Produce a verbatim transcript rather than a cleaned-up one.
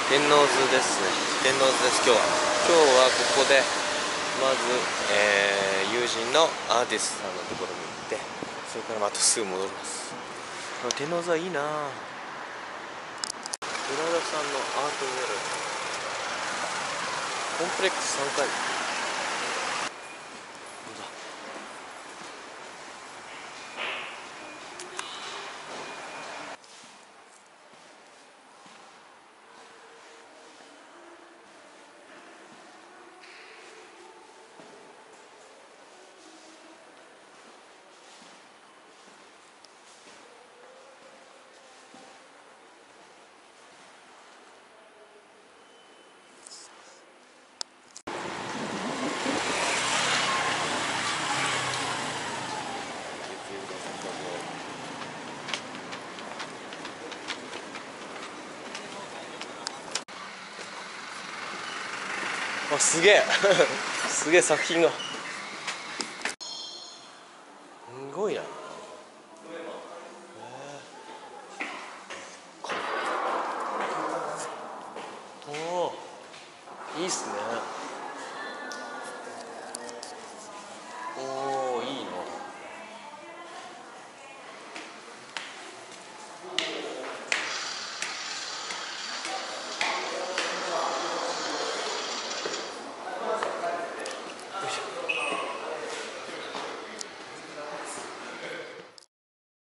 天王洲ですね。天王洲です。今日は今日はここでまず、えー、友人のアーティストさんのところに行って、それからまたすぐ戻ります。天王洲はいいなぁ。寺田さんのアートギャラリー、コンプレックスさんかい。あ、すげえすげえ作品が。